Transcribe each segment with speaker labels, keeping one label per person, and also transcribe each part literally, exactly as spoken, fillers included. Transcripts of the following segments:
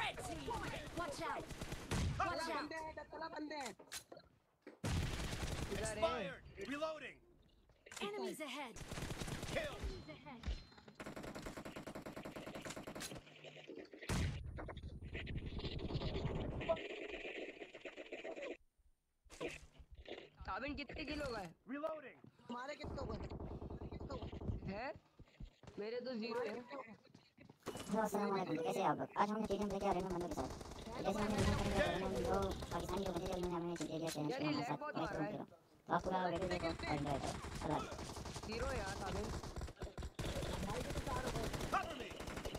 Speaker 1: red team. Watch out. Watch out.
Speaker 2: Expired. Reloading.
Speaker 1: Enemies ahead.
Speaker 2: Kill.
Speaker 1: Enemies ahead.
Speaker 3: साबिन कितने kilo का है?
Speaker 2: Reloading.
Speaker 4: तुम्हारे कितने हो गए?
Speaker 3: है? मेरे तो जीरो है।
Speaker 5: अस्सलाम वालेकुम, कैसे हैं आप लोग? आज हमने टीडीएम लेके आ रहे हैं बंदों के साथ। जैसे हमने टीडीएम करेंगे तो वो पाकिस्तानी जो बंदे थे उन्होंने हमें दे दिया चैलेंज कि हमारे साथ मैच करो। तो आप पूरा वीडियो देखो और एंजॉय करो। अल्लाह
Speaker 3: जीरो यार साबिन।
Speaker 2: Cover me.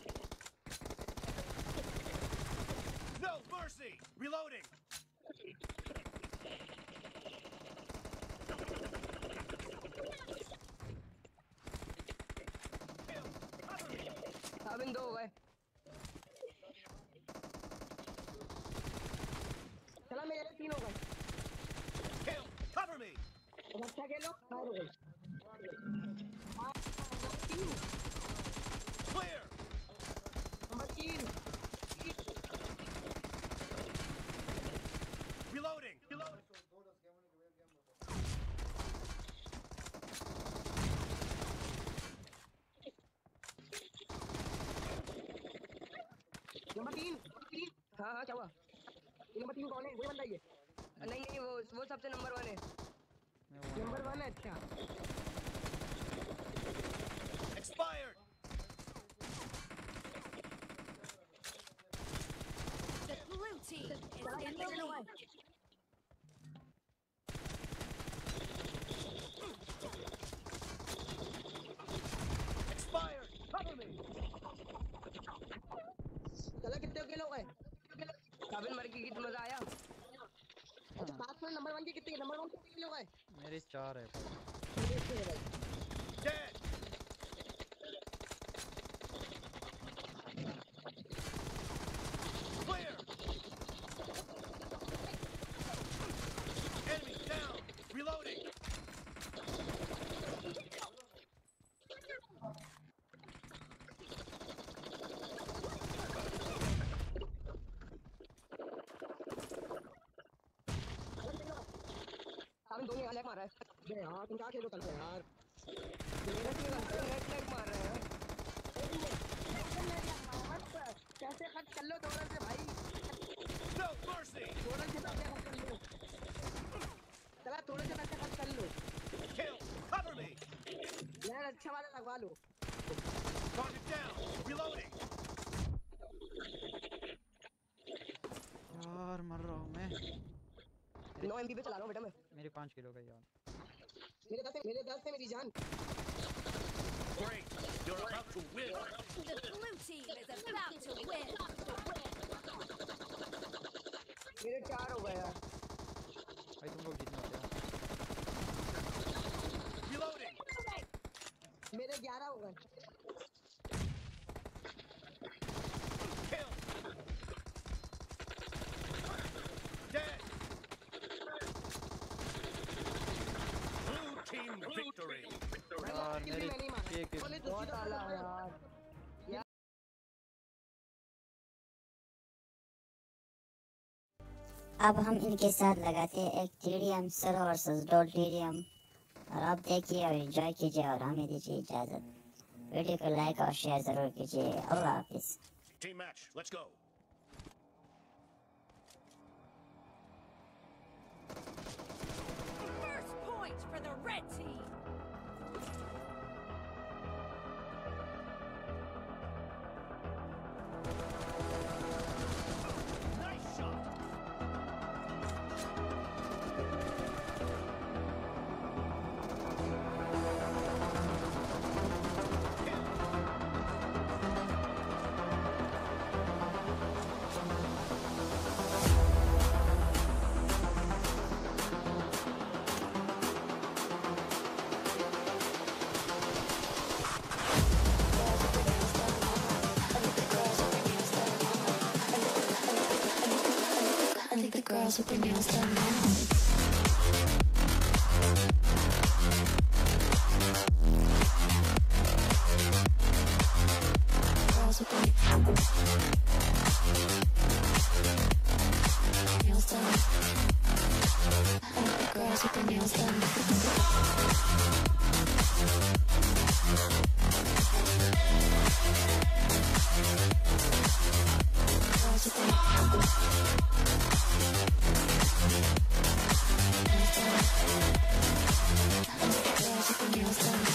Speaker 2: No mercy. Reloading.
Speaker 3: साबिन दो गए।
Speaker 4: चला मेरे तीन हो गए।
Speaker 2: Kill. Cover me.
Speaker 4: अच्छा खेलो।
Speaker 2: Clear.
Speaker 4: नंबर तीन।
Speaker 2: Reloading. Reloading.
Speaker 4: नंबर तीन।
Speaker 3: हाँ हाँ क्या हुआ?
Speaker 4: नंबर तीन कौन है? वही बंदा ये।
Speaker 3: नहीं नहीं वो वो सबसे नंबर वन है।
Speaker 4: नंबर वन है अच्छा।
Speaker 2: Expired.
Speaker 1: The blue team is in the lead.
Speaker 2: Expired. Cover me.
Speaker 4: चला कितने किलो हो गए?
Speaker 3: साबिन मर के कितना मजा आया?
Speaker 4: पाँच सौ नंबर वन के कितने नंबर वन के कितने किलो गए?
Speaker 6: मेरे चार है।
Speaker 2: Dead. Clear. Enemy down. Reloading.
Speaker 3: साबिन दोनों अलग मार रहा है।
Speaker 4: बे यार तुम क्या खेलो कल से यार?
Speaker 3: मेरा क्यों करते हो? नेट लैग मार रहा है।
Speaker 4: कैसे खर्च कर लो थोड़ा से भाई?
Speaker 2: No mercy.
Speaker 4: थोड़ा से पैसे खर्च कर लो। चला थोड़े से पैसे खर्च कर लो।
Speaker 2: Kill. Cover me.
Speaker 4: यार अच्छा वाला लगवा लो।
Speaker 2: Target down. Reloading.
Speaker 6: यार मर रहा हूँ मैं।
Speaker 3: नौ एमबी पे चला रहा हूँ बेटा मैं।
Speaker 6: मेरे पाँच किलो का यार।
Speaker 4: मेरे दस मेरे दस से मेरी जान।
Speaker 2: Great. You're about to win.
Speaker 1: The blue team is about to win.
Speaker 3: मेरे चार हो गए यार।
Speaker 6: भाई तुम लोग जीतने वाले हो।
Speaker 2: Reloading.
Speaker 4: मेरे ग्यारह हो गए।
Speaker 2: Kill. Dead. Blue team victory.
Speaker 6: यार मेरे एक
Speaker 3: बहुत आला यार।
Speaker 5: अब हम इनके साथ लगाते हैं एक टीडीएम सरो वर्सेस डोल टीडीएम। और आप देखिए और एंजॉय कीजिए और हमें दीजिए इजाज़त। वीडियो को लाइक और शेयर ज़रूर कीजिए। अल्लाह हाफिज़।
Speaker 2: Team match. Let's go.
Speaker 1: First point for the red team.
Speaker 2: Nice shot.
Speaker 7: I think the girls with their nails done now. Girls with their Nails done. I like the girls with their nails done. Girls with their nails done. I like the girls with their nails done.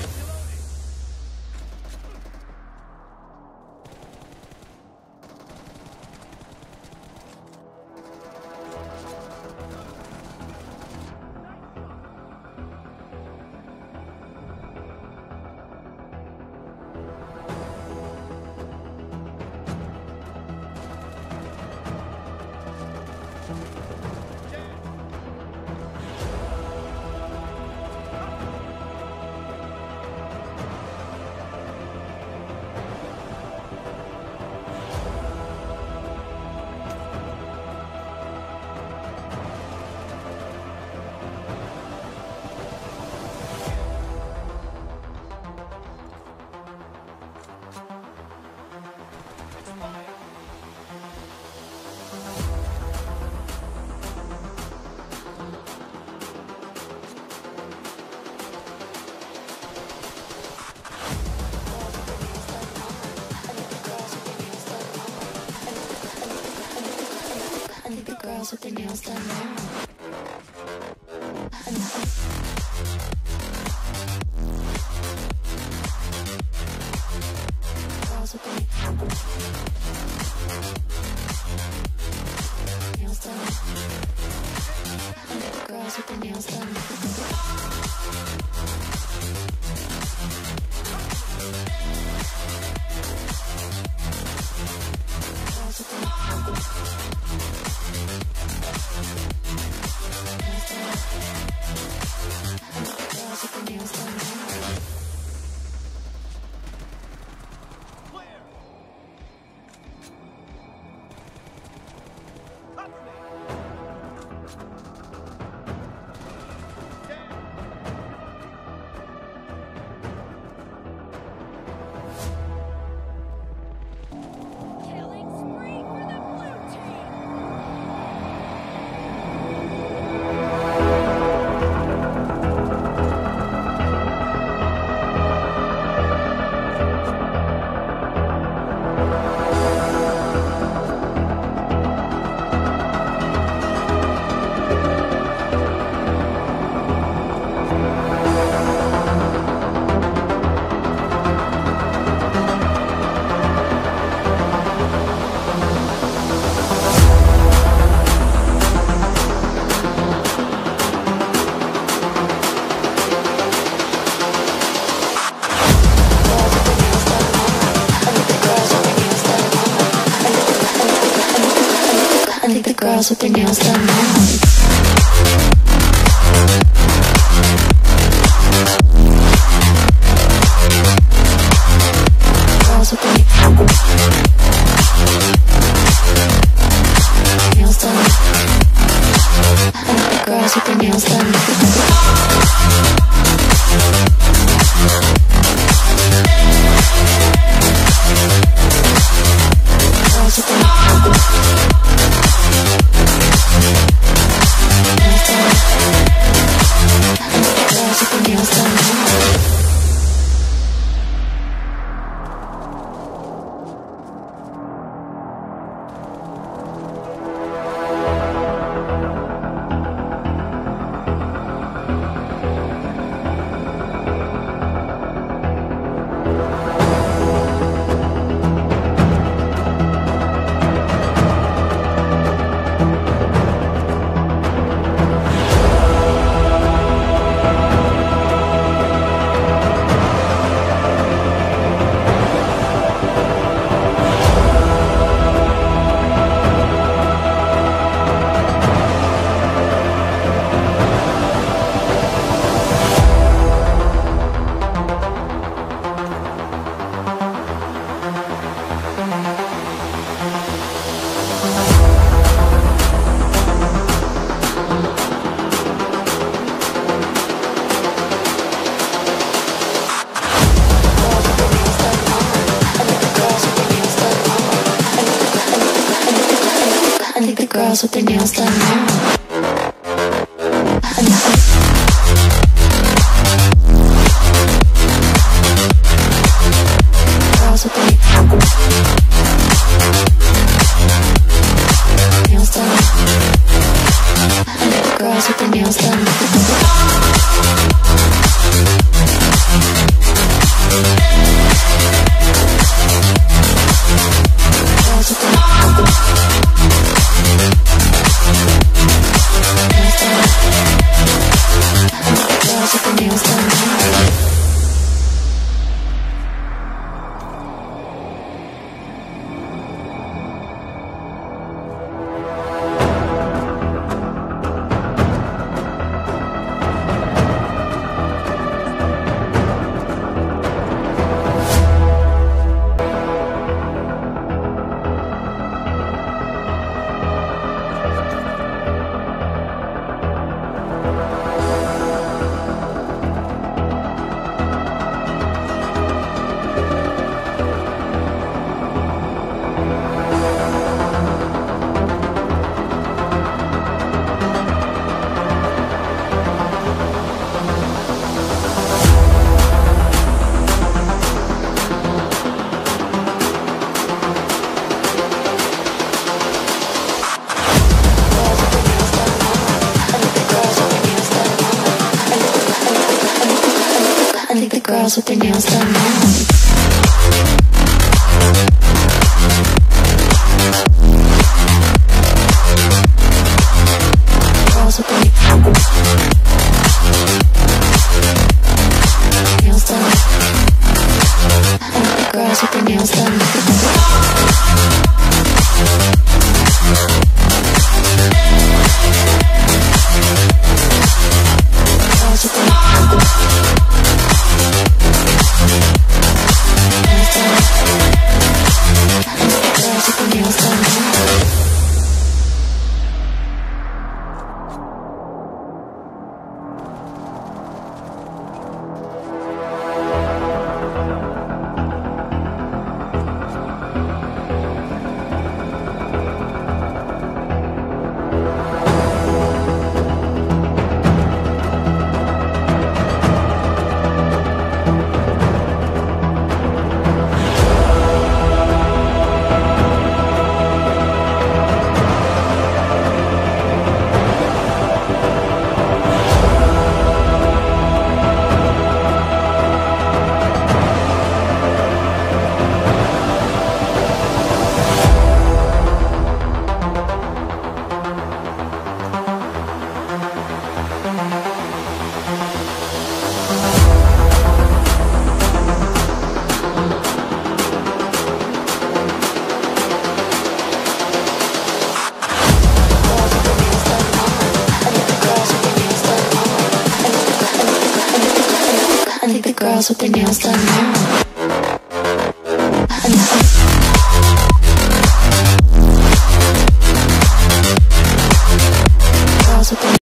Speaker 7: I like the girls with their nails done now. Girls with their nails done. I like the girls with their nails done. Girls with their
Speaker 1: Killing spree for the blue team. I like the girls with their nails done now. Girls with their nails done. I like the girls with their nails done. Girls with their girls with their nails done now. Girls with their nails done. Girls with their nails done. Girls with their girls with their nails done. I think the girls with their nails done now. Girls with their nails done. I think the girls with their nails done. Girls with their nails done. I think the girls with their nails done now.